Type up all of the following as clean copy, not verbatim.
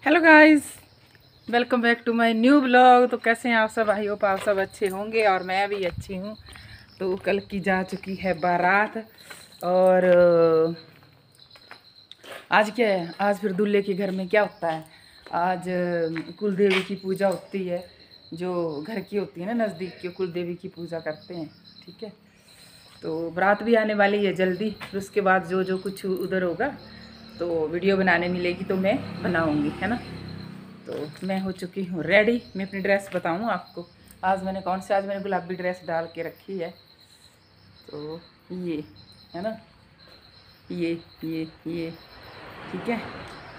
Hello guys, welcome back to my new blog. तो कैसे हैं आप सब? आई होप आप सब अच्छे होंगे और मैं भी अच्छी हूँ। तो कल की जा चुकी है बारात और आज क्या है, आज फिर दूल्हे के घर में क्या होता है। आज कुल देवी की पूजा होती है, जो घर की होती है ना, नज़दीक के कुल देवी की पूजा करते हैं। ठीक है, तो बारात भी आने वाली है जल्दी। फिर उसके बाद जो जो कुछ उधर होगा तो वीडियो बनाने मिलेगी तो मैं बनाऊंगी, है ना। तो मैं हो चुकी हूँ रेडी। मैं अपनी ड्रेस बताऊँ आपको। आज मैंने गुलाबी ड्रेस डाल के रखी है। तो ये है ना, ये ठीक है।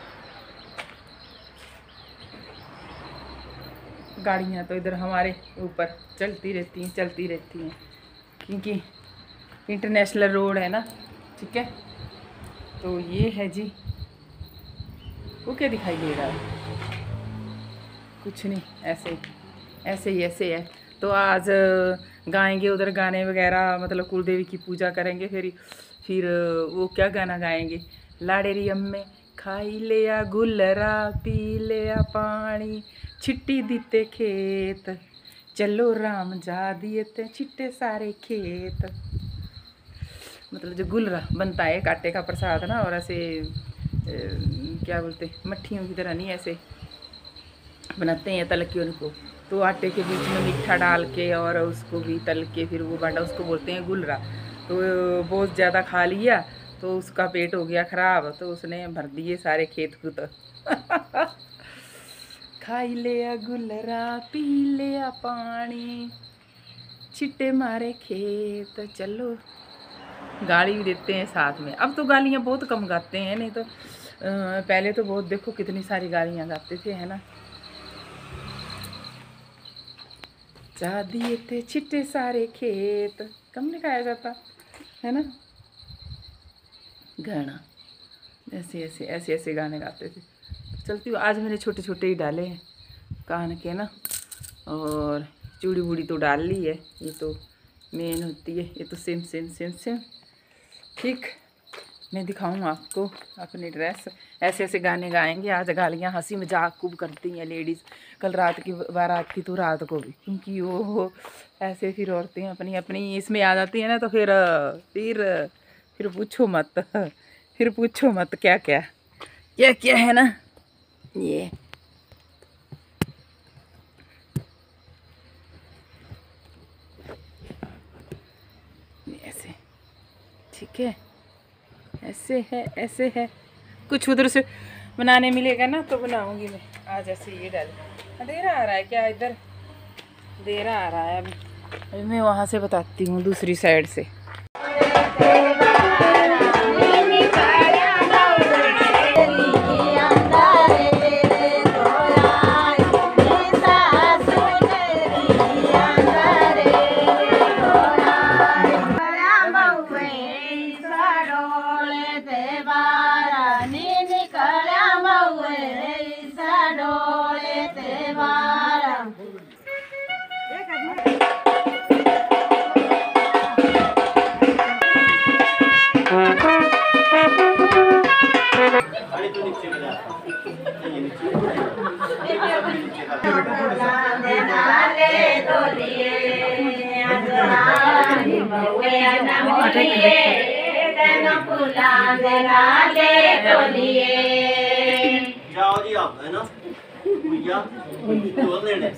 गाड़ियाँ तो इधर हमारे ऊपर चलती रहती हैं क्योंकि इंटरनेशनल रोड है ना। ठीक है, तो ये है जी। वो क्या दिखाई दे रहा है? कुछ नहीं, ऐसे ही है। तो आज गाएंगे उधर गाने वगैरह, मतलब कुलदेवी की पूजा करेंगे। फिर वो क्या गाना गाएंगे, लाड़ेरी अम्मे खाई लिया गुलरा पी लिया पानी छिट्टी दीते खेत चलो राम जा दिए ते छिट्टे सारे खेत। मतलब जो गुलरा बनता है काटे का प्रसाद ना, और ऐसे क्या बोलते, मट्ठियों की तरह नहीं, ऐसे बनाते हैं तल के उनको। तो आटे के बीच में मीठा डाल के और उसको भी तल के फिर वो बाटा, उसको बोलते हैं गुलरा। तो बहुत ज़्यादा खा लिया तो उसका पेट हो गया ख़राब, तो उसने भर दिए सारे खेत खुद। खाई लिया गुलरा पी लिया पानी छिट्टे मारे खेत चलो। गाली भी देते हैं साथ में। अब तो गालियाँ बहुत कम गाते हैं, नहीं तो पहले तो बहुत, देखो कितनी सारी गालियाँ गाते थे, है ना। जा दिए थे छिट्टे सारे खेत, कम नहीं खाया जाता, है ना। गाना ऐसे गाने गाते थे। चलती हूँ। आज मैंने छोटे छोटे ही डाले हैं कान के ना, और चूड़ी बूड़ी तो डाल ली है। ये तो मेन होती है, ये तो सेम। ठीक, मैं दिखाऊँ आपको अपनी ड्रेस। ऐसे गाने गाएंगे आज। गालियाँ हंसी मजाक खूब करती हैं लेडीज़। कल रात की बारात की तो रात को भी, क्योंकि वो ऐसे फिर औरतें अपनी अपनी इसमें आ जाती हैं ना, तो फिर पूछो मत। फिर पूछो मत क्या क्या है ना। ये ऐसे, ठीक है, ऐसे है। कुछ उधर से बनाने मिलेगा ना तो बनाऊंगी मैं आज। ऐसे ये डाल, अंधेरा आ रहा है क्या इधर? अंधेरा आ रहा है। अभी मैं वहाँ से बताती हूँ दूसरी साइड से। जाओ जी आप, है ना भैया तो लेने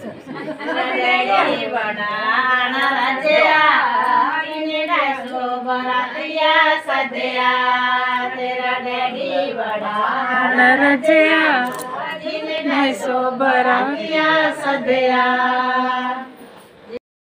सदया तेरा डैडी बड़ा रजया मैं सो बरातिया सदया।